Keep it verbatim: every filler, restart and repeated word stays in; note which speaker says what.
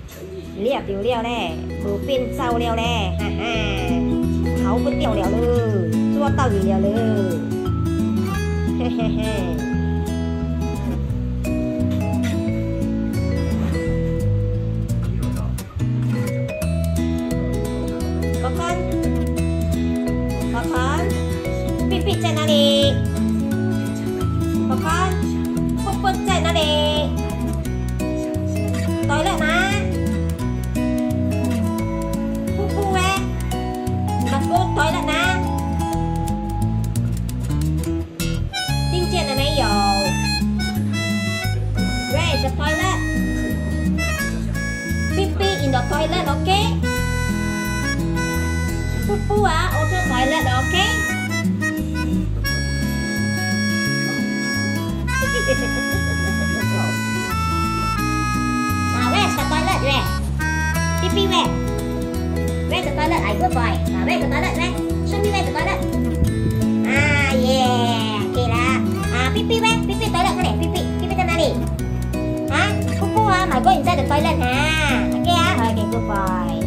Speaker 1: เรียบอยู่เรียวแน่มือปิ้นเศร้าเรียวแน่ฮ่าฮ่าเขาก๋วยเตี๋ยวเรียวเลยจั่วเต้าอยู่เรียวเลยเฮ้เฮ้เฮ้ก็คอนก็คอนปิดปิดใจนะดิก็คอนปุ๊บปุ๊บใจนะดิต่อยเลยนะปุ๊บปุ๊บแวะมาปุ๊บต่อยเลยนะจริงๆนะไม่有Where is the toilet? Pee pee in the toilet, okay? Poo poo ah, also toilet, okay? Now where's the toilet? Where? Pee pee where? Where's the toilet? I good boy. Now where's the toilet? Where? Show me where's the toilet. Ah yeah, okay lah. Ah pee pee where? Pee pee toilet mana? Pee pee, pee pee mana ni? Hả? Poo poo hả? Mày go inside the toilet hả? Okay hả? Okay, good boy.